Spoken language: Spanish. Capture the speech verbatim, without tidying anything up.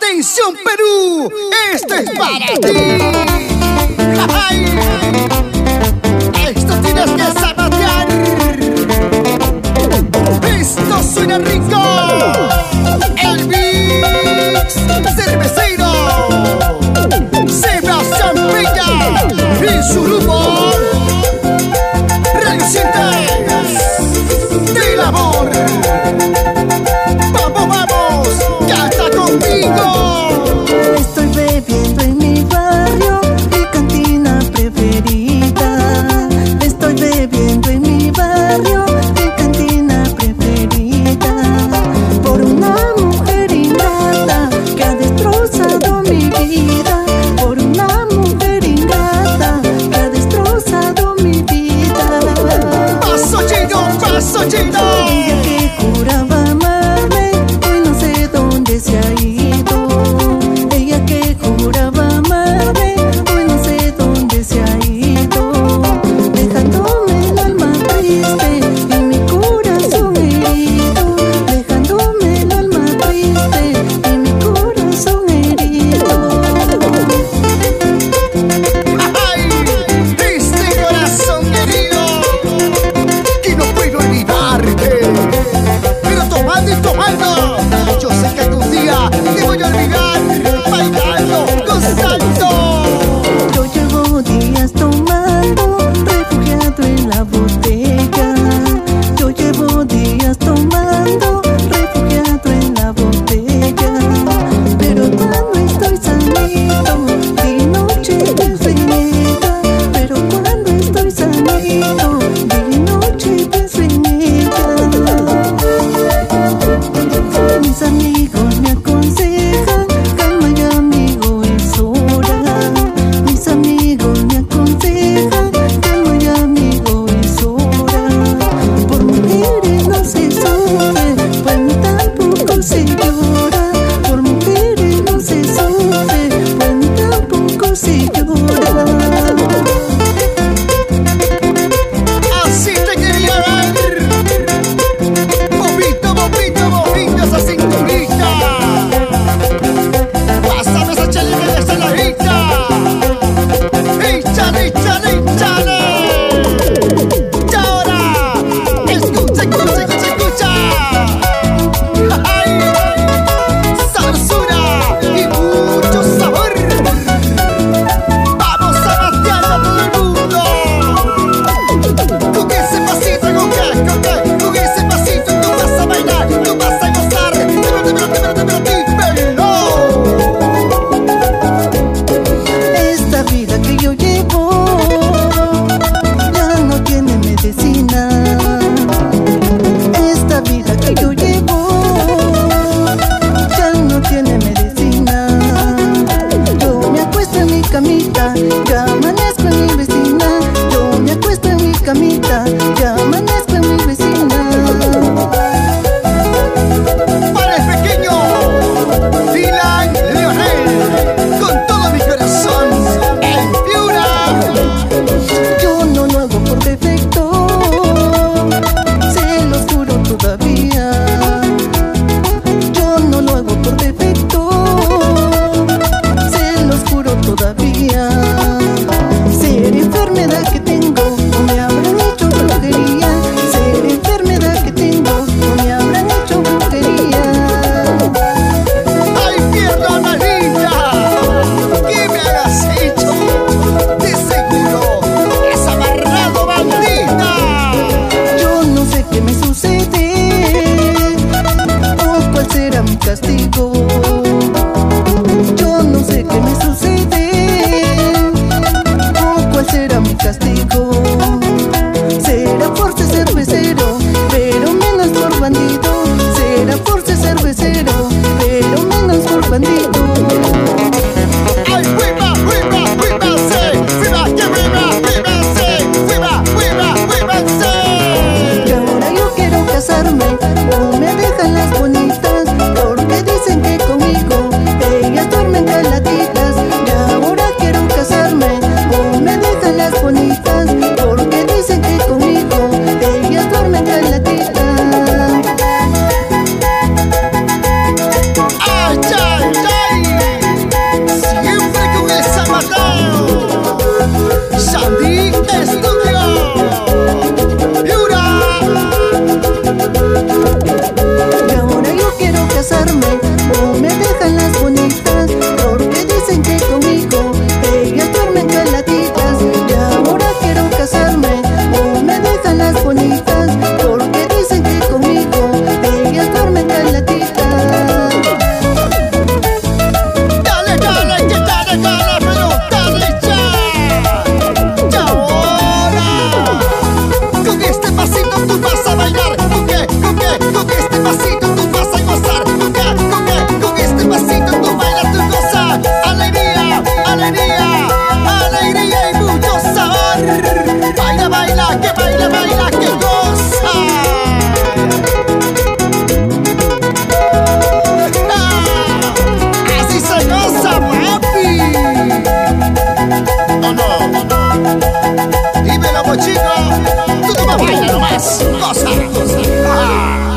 Atención Perú, esto es para ti. ¡Ay! Esto tienes que zapatear. Esto suena rico. El Mix Cervecero Sebastián Peña y su grupo Relucientes del Amor. Vamos, vamos, canta conmigo. Estoy bebiendo en mi barrio, mi cantina preferida. Estoy bebiendo en mi barrio, mi cantina preferida. Por una mujer ingrata que ha destrozado mi vida. Por una mujer ingrata que ha destrozado mi vida. Paso chino, paso chino. Ella que juraba amarme, hoy no sé dónde se ha ido. Ella que juraba amarme, hoy no sé dónde se ha ido. Dejándome el alma triste y mi corazón herido. Dejándome el alma triste y mi corazón herido. ¡Ay! Triste corazón herido, que no puedo olvidarte. Pero tomando y tomando, yo sé que algún día te voy a olvidar. Bailando, gozando. Yo llevo días tomando, refugiado en la botella. Yo llevo días tomando, refugiado en la botella. Pero cuando estoy sanito, de noche pienso en ella. Pero cuando estoy sanito, de noche pienso en ella. Mis amigos me aconsejan, calma ya amigo, es hora. Mis amigos me aconsejan, calma ya amigo, es hora. Por mujeres no se sufre, pues ni tampoco se llora. Por mujeres no se sufre, pues ni tampoco Dímelo, mochito. Tú nomás baila nomás. Cosa. Ah.